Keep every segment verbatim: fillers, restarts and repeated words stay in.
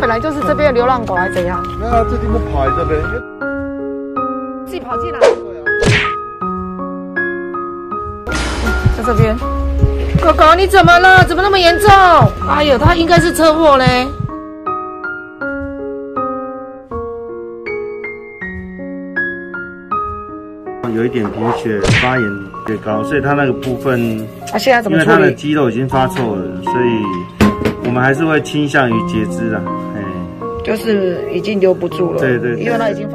本来就是这边的流浪狗，还是怎样？ 没有啊，这地方跑来这边， 自己跑进来。对啊。在这边。狗狗，你怎么了？怎么那么严重？哎呦，它应该是车祸嘞。 有一点贫血、发炎也高，所以他那个部分， 啊，现在怎么处理？ 因为他的肌肉已经发臭了，所以我们还是会倾向于截肢啊，哎， 就是已经留不住了。 对对对， 因为他已经发。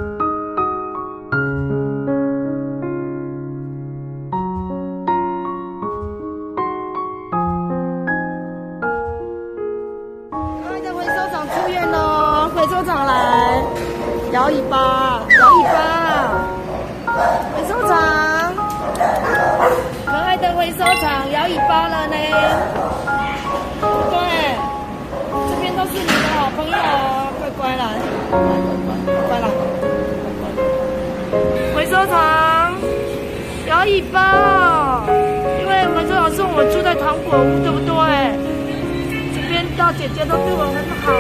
可爱的回收厂出院喽！回收厂来，摇尾巴，摇尾巴。 回收厂，可爱的回收厂摇尾巴了呢，对，这边都是你的好朋友哦，乖乖啦，乖乖乖乖啦，回收厂摇尾巴，因为回收厂送我住在糖果屋，对不对？这边大姐姐都对我很好，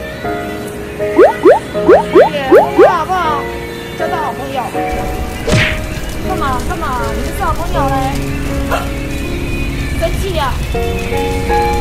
也好不好？交到好朋友。 干嘛干嘛？你们是好朋友嘞？生气呀、啊？